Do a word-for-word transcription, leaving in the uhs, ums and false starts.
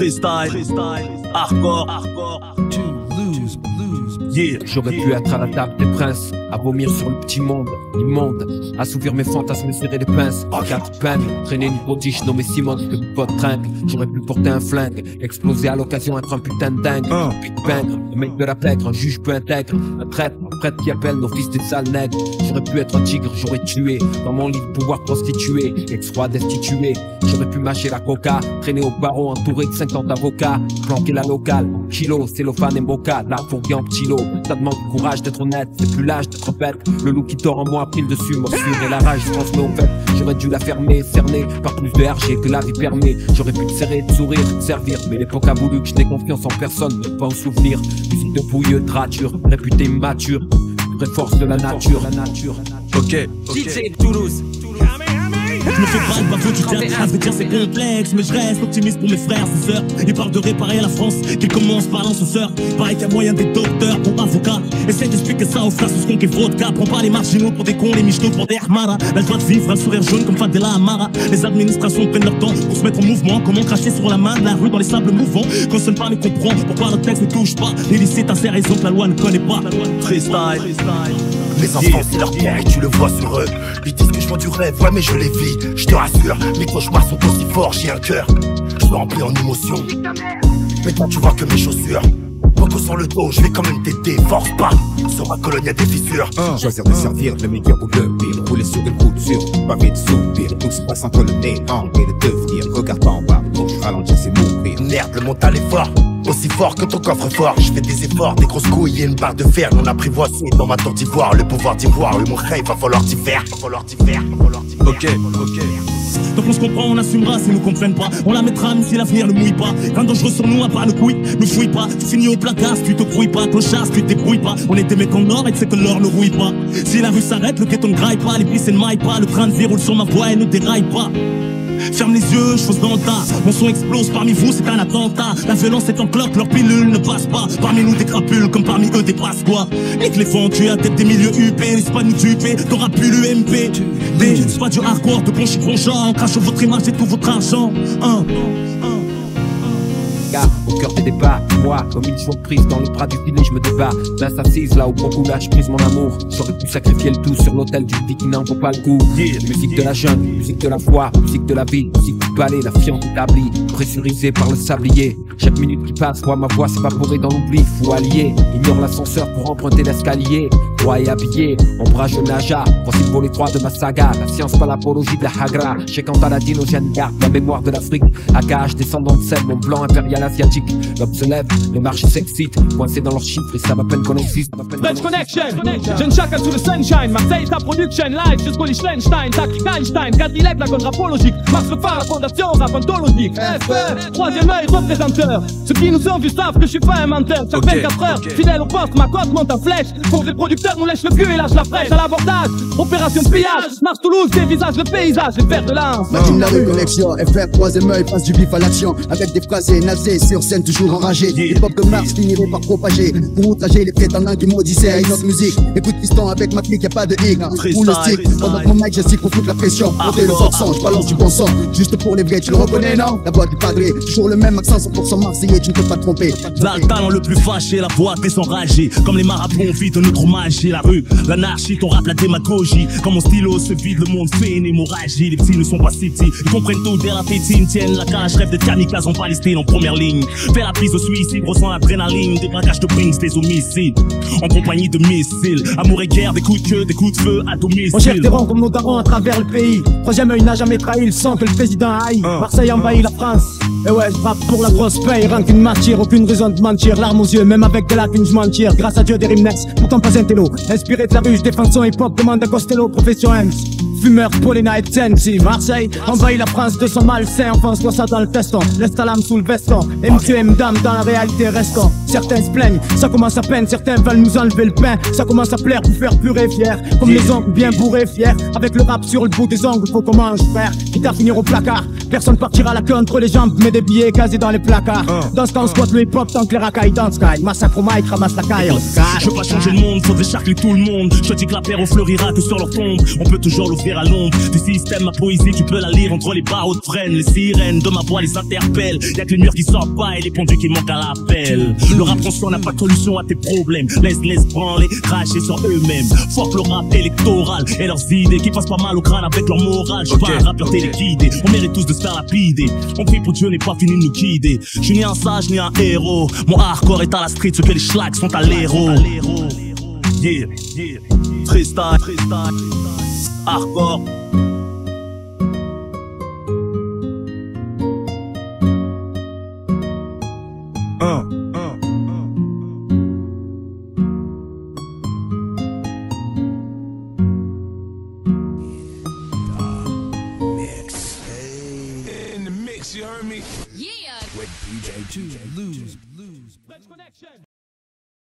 freestyle, freestyle, hardcore, hardcore, to lose, lose, yeah. J'aurais pu être à la table des princes, à vomir sur le petit monde, immonde, assouvir mes fantasmes et serrer les pinces. Quatre peines, traîner une prodige nommée Simone de pote trinque. J'aurais pu porter un flingue, exploser à l'occasion, être un putain de dingue. Un putain de pingre, un mec de la pègre, un juge peu intègre, un traître, un prêtre qui appelle nos fils des sales nègres. J'aurais pu être un tigre, j'aurais tué, dans mon lit de pouvoir prostituer, ex-roi destitué. J'aurais pu mâcher la coca, traîner au barreau entouré de cinquante avocats, planquer la locale, kilo, cellophane et mocha, la fourguée en petit lot. Ça demande du courage d'être honnête, c'est plus l'âge d'être bête. Le loup qui dort en moi a pris le dessus, morsure et la rage se transmet au fait. J'aurais dû la fermer, cerner par plus de R G que la vie permet. J'aurais pu te serrer, te sourire, te servir, mais l'époque a voulu que je n'ai confiance en personne, même pas au souvenir. Musique de bouilleux, de rature, réputé immature, vraie force de la nature, la nature. Ok, ok. D J Toulouse. Je me fais pas de baveux du théâtre, je veux dire c'est complexe. Mais je reste optimiste pour mes frères et sœurs. Ils parlent de réparer la France, qu'ils commencent par l'encenseur. Pareil qu'il y a moyen des docteurs pour avocats. Essaye d'expliquer ça aux frères sous ce qu'on qu'est vodka. Prends pas les marginaux pour des cons, les michetots pour des hermaras. La joie de vivre, un sourire jaune comme Fadela Amara. Les administrations prennent leur temps pour se mettre en mouvement. Comment cracher sur la main de la rue dans les sables mouvants. Qu'on sonne pas mais comprend pourquoi le texte ne touche pas. L'illicite a ses raisons que la loi ne connaît pas. Freestyle, freestyle. Mes enfants c'est leur pierre et tu le vois sur eux. Ils disent que je vends du rêve, ouais mais je les vis. Je te rassure, mes cauchemars sont aussi forts, j'ai un cœur. Je suis rempli en émotion. Maintenant tu vois que mes chaussures Poco sur le dos, je vais quand même t'aider, force pas. Sur ma colonne y'a des fissures. uh, Choisir de servir le meilleur ou le pire. Rouler sur une route sûre, pavé de soupir. Tout se passe entre le nez, enlever le devenir. Regarde pas en bas, gauche, ralentir c'est mourir. Merde, le mental est fort, aussi fort que ton coffre fort. Je fais des efforts, des grosses couilles et une barre de fer. Non apprivoisé dans ma tour d'ivoire. Le pouvoir d'ivoire, oui mon rêve, va falloir t'y faire. Va falloir t'y faire, va falloir t'y faire. Ok, ok. Donc on se comprend, on assumera s'ils nous comprennent pas. On la mettra même si l'avenir ne mouille pas. Quand dangereux sur nous, à part le couille, ne fouille pas. Tu finis au placard si tu te brouilles pas. Clochard si tu te débrouilles pas. On est des mecs en or et tu sais que l'or ne rouille pas. Si la rue s'arrête, le piéton ne graille pas. Les pistes ne maillent pas. Le train de vie roule sur ma voie et ne déraille pas. Ferme les yeux, je fonce dans le tas. Mon son explose, parmi vous c'est un attentat. La violence est en cloque, leur pilule ne passe pas. Parmi nous des crapules, comme parmi eux des passe-quoi. Nique les vents, tu es à tête des milieux U P. Laisse pas nous duper, t'auras plus l'U M P. Des, c'est pas du hardcore, de bon chiffre en genre. On crache sur votre image et tout votre argent. Un, Au cœur des débats, moi, comme une chose prise dans le bras du filet, je me débat. Main s'assise là où beaucoup lâche prise mon amour. J'aurais pu sacrifier le tout sur l'autel d'une vie qui n'en vaut pas le coup. Yeah. Musique de la jeune, musique de la foi, musique de la vie, musique du palais, la fiente établie, pressurisée par le sablier. Chaque minute qui passe, voit ma voix s'évaporer dans l'oubli. Fou allié, ignore l'ascenseur pour emprunter l'escalier. Droit et habillé, ombrage de Naja. Voici le volet trois de ma saga. La science, pas l'apologie de la Hagra. Cheikh Paladin au Jeanne d'Arc, la mémoire de l'Afrique. A K H, descendant de Sèvres, mon blanc impérial asiatique. L'homme se lève, les marchés s'excitent, coincés dans leurs chiffres et ça va peine qu'on existe. French Connection, jeune chacal sous le sunshine. Marseille, ta production live jusqu'au Liechtenstein. Tactique Einstein, Cadillac, la conne rapologique. Marche le phare, la fondation, rap ontologique. F E, troisième œil, représenteur. Ceux qui nous ont vus savent que je suis pas un menteur. Chaque okay, vingt-quatre heures, okay. Fidèle au poste, ma cote monte en flèche. Pour les producteurs, nous lèche le cul et lâche la fraîche. À l'abordage, opération de pillage. Marche Toulouse, dévisage le paysage, les fers de lance. Martine la rue, connexion, F R, troisième œil, passe du vif à l'action. Avec des phrases nasées, sur scène toujours enragé. Les pop de Mars finirait par propager. Pour outrager les prétendants qui maudissaient à une autre musique. Écoute piston avec ma clique, y'a pas de hic. Ou le stick, pendant mon mic j'assique pour toute la pression. Montez le forçant, j'balance du bon son. Juste pour les vrais, tu le reconnais non? La voix du padré, toujours le même accent, cent pour cent marseillais, tu ne peux pas te tromper. Là, le talent le plus fâché, la voix très enragée. Comme les marabouts, on vit de notre magie. La rue, l'anarchie, ton rap, la démagogie. Comme mon stylo se vide, le monde fait une hémorragie. Les petits ne sont pas si petits, ils comprennent tout dès la tétine. Tiennent la cage, rêve de kamikaze en Palestine en première ligne. Fais la prise au suicide, ressent l'adrénaline. Des braquages de brings, des homicides. En compagnie de missiles. Amour et guerre, des coups de queue, des coups de feu à domicile. On cherche des rangs comme nos darons à travers le pays. Troisième œil n'a jamais trahi, il sent que le président haït. Marseille envahit la France. Et ouais, je rappe pour la grosse paye, rien qu'une matière, aucune raison de mentir. Larmes aux yeux, même avec de la thune, je m'en tire. Grâce à Dieu, des rimes next, pourtant pas un télo. Inspiré de la rue, je défends son hip-hop, demande à Costello, profession M. Fumeur, Paulina et Tensi. Marseille envahit la France de son malsain. Enfin, on ça dans le teston. Laisse ta lame sous le veston. M Q M dame dans la réalité restons. Certains se plaignent, ça commence à peine. Certains veulent nous enlever le pain. Ça commence à plaire pour faire pleurer fier. Comme les ongles bien bourrés fiers. Avec le rap sur le bout des ongles, faut qu'on mange frère. Quitte à finir au placard. Personne partira la queue entre les jambes, mais des billets casés dans les placards. Dans ce cas on squatte le hip hop tant que les racailles dans Sky. Massacre au mic, ramasse la caille. Je veux pas changer le monde, faudrait charcler tout le monde. Je te dis que la paire fleurira que sur leur tombe. On peut toujours l'ouvrir à l'ombre du système, ma poésie tu peux la lire entre les barreaux de freine. Les sirènes de ma voix les interpellent. Y'a que les murs qui sortent pas et les pendus qui manquent à l'appel. Le rap conscient n'a pas de solution à tes problèmes. Laisse-les branler, cracher sur eux-mêmes. Fuck le rap électoral et leurs idées qui passent pas mal au crâne avec leur morale. J'suis okay, pas un rappeur okay. téléguidé, on mérite tous de se faire lapider. On prie pour Dieu n'est pas fini de nous guider. J'suis ni un sage ni un héros. Mon hardcore est à la street, ce que les schlags sont à l'héros. Yeah, yeah, freestyle, freestyle, hardcore. Un, un, Mix. Hey. In the mix, you heard me? Yeah. With D J to lose, lose. Connection.